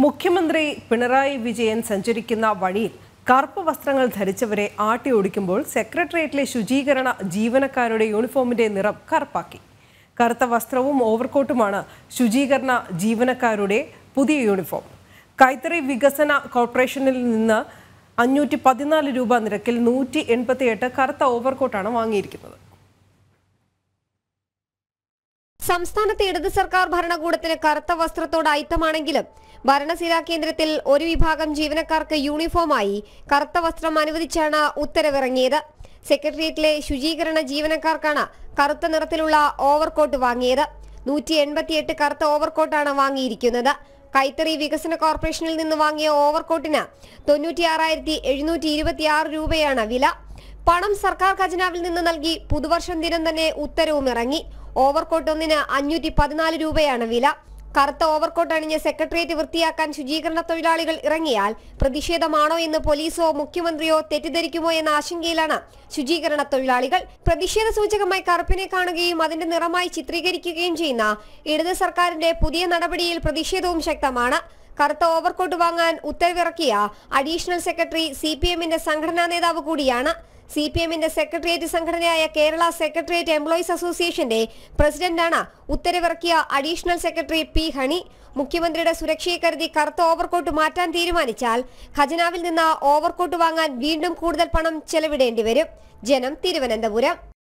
മുഖ്യമന്ത്രി പിണറായി വിജയൻ സഞ്ചരിക്കുന്ന വഴിയിൽ കറുപ്പ് വസ്ത്രങ്ങൾ ധരിച്ചവരെ ആട്ടിയോടിക്കുമ്പോൾ സെക്രട്ടേറിയറ്റിലെ ശുചീകരണ ജീവനക്കാരുടെ യൂണിഫോമിന്റെ നിറം കറുപ്പാക്കി. കറുത്ത വസ്ത്രവും ഓവർകോട്ടുമാണ് ശുചീകരണ ജീവനക്കാരുടെ പുതിയ യൂണിഫോം. കൈത്തറി വികസന കോർപ്പറേഷനിൽ നിന്ന് 514 രൂപ നിരക്കിൽ 188 കറുത്ത ഓവർകോട്ടാണ് വാങ്ങിയിരിക്കുന്നത്. സംസ്ഥാനത്തെ ഇടത് സർക്കാർ ഭരണകൂടത്തിന് കറുത്ത വസ്ത്രത്തോട് അയിത്തമാണെങ്കിലും ഭരണസിരാ കേന്ദ്രത്തിൽ ഒരു വിഭാഗം ജീവനക്കാർക്ക് യൂണിഫോമായി കറുത്ത വസ്ത്രം അനുവദിച്ചാണ് ഉത്തരവിറങ്ങിയത്. സെക്രട്ടേറിയറ്റിലെ ശുചീകരണ ജീവനക്കാർക്കാണ് കറുത്ത നിറത്തിലുള്ള ഓവർകോട്ട് വാങ്ങിയത്. 188 കറുത്ത ഓവർകോട്ടാണ് വാങ്ങിയിരിക്കുന്നത്. കൈത്തറി വികസന കോർപ്പറേഷനിൽ നിന്ന് വാങ്ങിയ ഓവർകോട്ടിന് 96,726 രൂപയാണ് വില. പണം സർക്കാർ ഖജനാവിൽ നിന്ന് നൽകി പുതുവർഷം ദിനം തന്നെ ഉത്തരവും ഇറങ്ങി. ഓവർകോട്ട് ഒന്നിന് 514 രൂപയാണ് വില. കറുത്ത ഓവർകോട്ട് അണിഞ്ഞ് സെക്രട്ടേറിയറ്റ് വൃത്തിയാക്കാൻ ശുചീകരണ തൊഴിലാളികൾ ഇറങ്ങിയാൽ പ്രതിഷേധമാണോ എന്ന് പോലീസോ മുഖ്യമന്ത്രിയോ തെറ്റിദ്ധരിക്കുമോ എന്ന ആശങ്കയിലാണ് ശുചീകരണ തൊഴിലാളികൾ. പ്രതിഷേധ സൂചകമായി കറുപ്പിനെ കാണുകയും അതിന്റെ നിറമായി ചിത്രീകരിക്കുകയും ചെയ്യുന്ന ഇടത് സർക്കാരിന്റെ പുതിയ നടപടിയിൽ പ്രതിഷേധവും ശക്തമാണ്. കറുത്ത ഓവർകോട്ട് വാങ്ങാൻ ഉത്തരവിറക്കിയ അഡീഷണൽ സെക്രട്ടറി CPM-ന്റെ സംഘടനാ നേതാവ് കൂടിയാണ്. CPM-ന്റെ സെക്രട്ടേറിയറ്റ് സംഘടനയായ കേരള സെക്രട്ടേറിയറ്റ് എംപ്ലോയീസ് അസോസിയേഷന്റെ പ്രസിഡന്റാണ് ഉത്തരവിറക്കിയ അഡീഷണൽ സെക്രട്ടറി P. ഹണി. മുഖ്യമന്ത്രിയുടെ സുരക്ഷയെ കരുതി കറുത്ത ഓവർകോട്ട് മാറ്റാൻ തീരുമാനിച്ചാൽ ഖജനാവിൽ നിന്ന് ഓവർകോട്ട് വാങ്ങാൻ വീണ്ടും കൂടുതൽ പണം ചെലവിടേണ്ടി വരും. ജനം, തിരുവനന്തപുരം.